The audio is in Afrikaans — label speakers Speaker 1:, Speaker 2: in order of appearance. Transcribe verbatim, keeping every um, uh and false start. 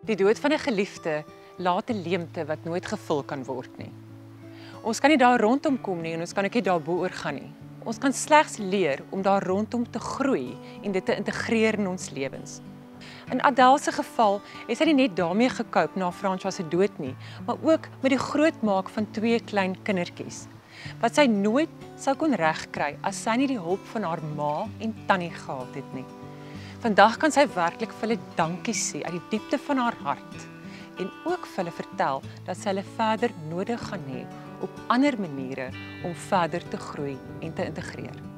Speaker 1: Die dood van 'n geliefde laat 'n leemte wat nooit gevul kan word nie. Ons kan nie daar rondom kom nie en ons kan ook nie daarbo oor gaan nie. Ons kan slegs leer om daar rondom te groei en dit te integreer in ons lewens. In Adele se geval het sy nie net daarmee gekoop na François se dood nie, maar ook met die grootmaak van twee klein kindertjies, wat sy nooit sou kon regkry as sy nie die hulp van haar ma en tannie gehad het nie. Vandag kan sy werklik vir hulle dankie sê uit die diepte van haar hart en ook vir hulle vertel dat sy hulle verder nodig gaan hê op ander maniere om verder te groei en te integreer.